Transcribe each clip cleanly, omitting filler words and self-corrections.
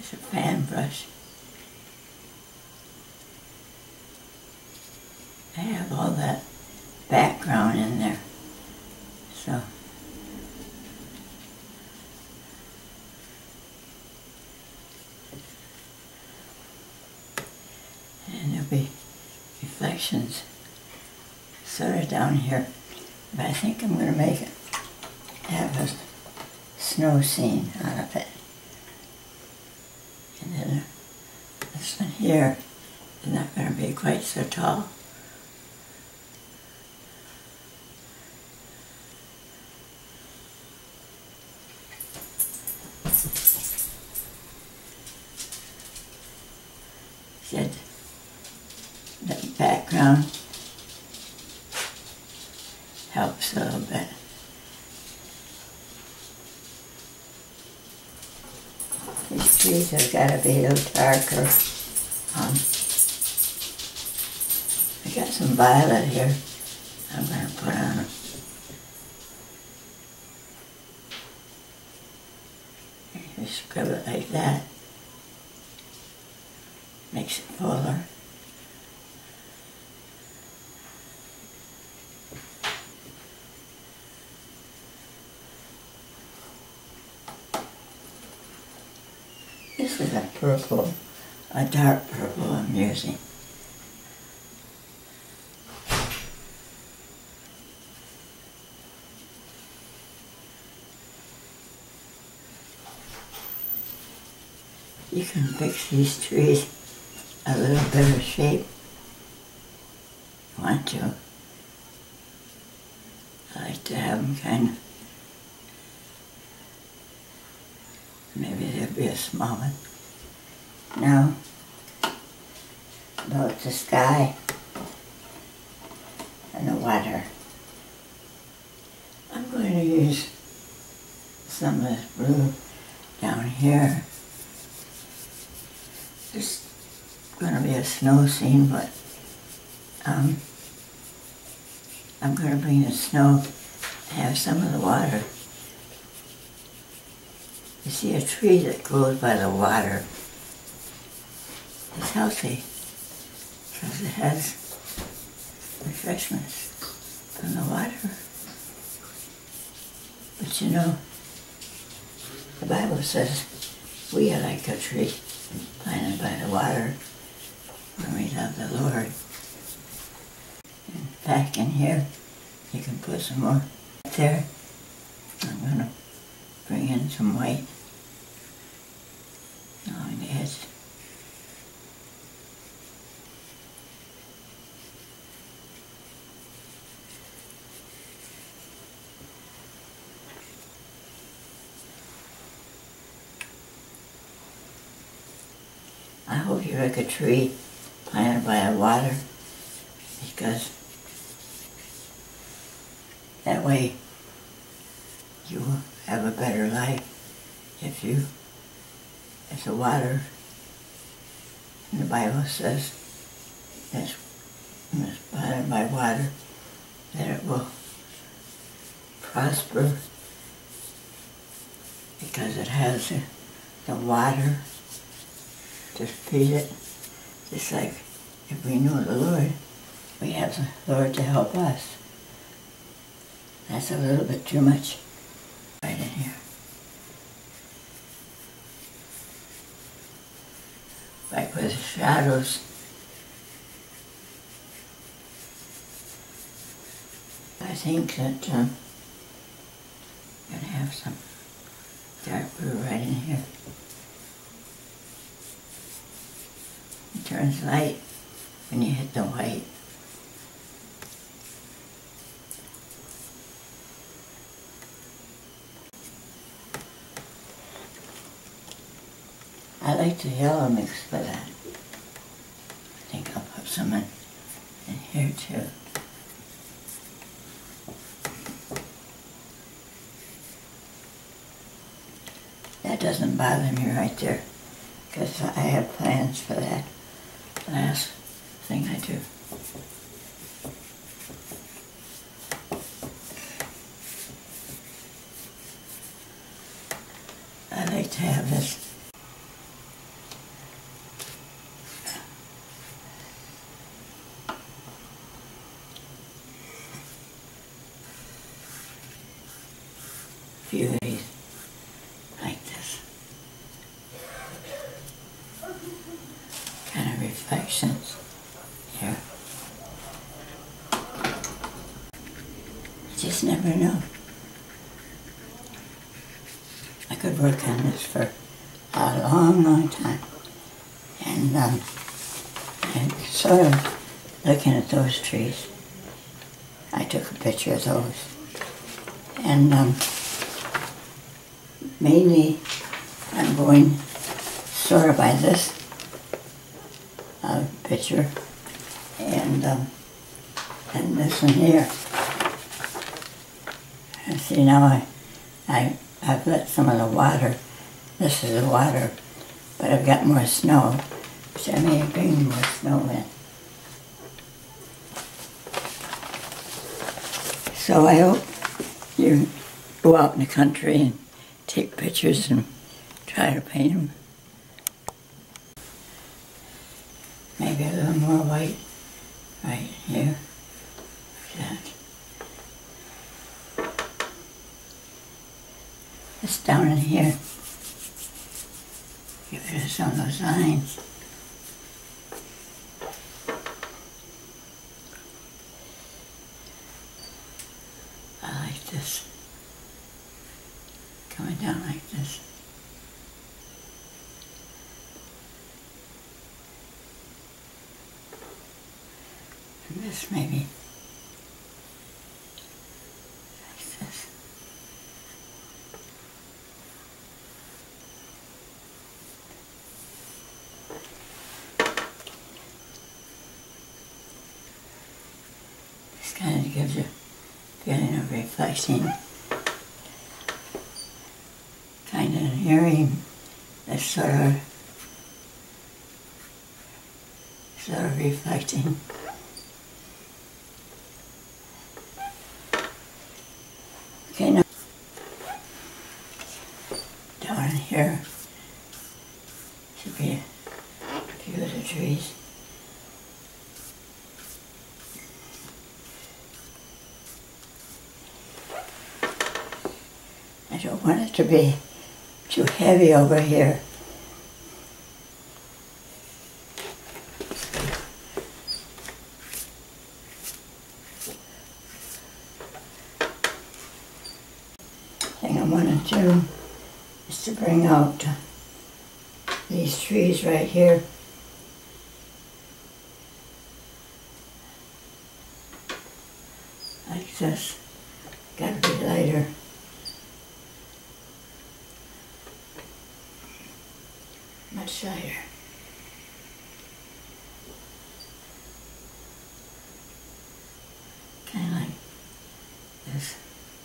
It's a fan brush. I have all that background in there. So and there'll be reflections sort of down here. But I think I'm going to make it have a snow scene out of it. And then this one here is not going to be quite so tall. Said the background helps a little bit. These trees have got to be a little darker. I got some violet here I'm going to put on them. You scrub it like that. Makes it fuller. This is a purple, a dark purple I'm using. You can fix these trees a little better shape if you want to. I like to have them kind of, maybe there'll be a small one. Now, about the sky and the water. I'm going to use some of this blue down here. There's going to be a snow scene, but I'm going to bring the snow and have some of the water. You see, a tree that grows by the water is healthy because it has refreshments from the water. But you know, the Bible says we are like a tree planted by the water when we love the Lord. And back in here, you can put some more there. I'm going to bring in some white along the edge. I hope you're like a tree planted by the water, because that way you will have a better life if the water, and the Bible says that's planted by water, that it will prosper because it has the water to feed it. Just like if we know the Lord, we have the Lord to help us. That's a little bit too much right in here. Like with the shadows, I think that I'm going to have some dark blue right in here. It turns light when you hit the white. I like the yellow mix for that. I think I'll put some in here too. That doesn't bother me right there, because I have plans for that last thing I do. I like to have this few of these like this. Kind of reflections here. You just never know. I could work on this for a long, long time. And I'm sort of looking at those trees. I took a picture of those. And mainly I'm going sort of by this picture and this one here. And see, now I've let some of the water, this is the water, but I've got more snow, which I may bring more snow in. So I hope you go out in the country and take pictures and try to paint them. Maybe a little more white right here. That. It's down in here. Get rid of some of those lines. I like this. Coming down like this. And this maybe like this. This kind of gives you a feeling of reflecting. Kind of hearing this sort of reflecting. Okay, now down here should be a few of the trees. I don't want it to be too heavy over here. Thing I want to do is to bring out these trees right here. Like this. Gotta be lighter. Much lighter. Kind of like this.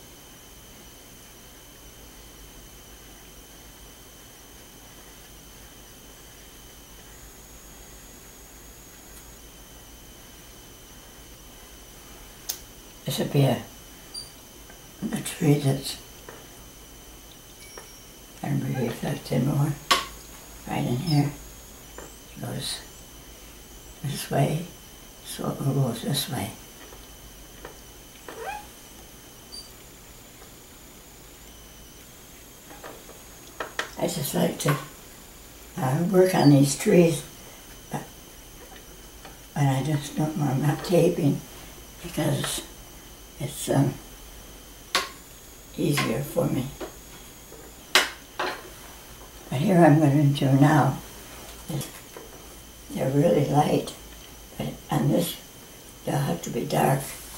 This would be a tree that's going to be reflected more. Right in here. It goes this way, so it goes this way. I just like to work on these trees, but I just don't want them not taping because it's easier for me. But here I'm going to do now is they're really light, but on this they'll have to be dark.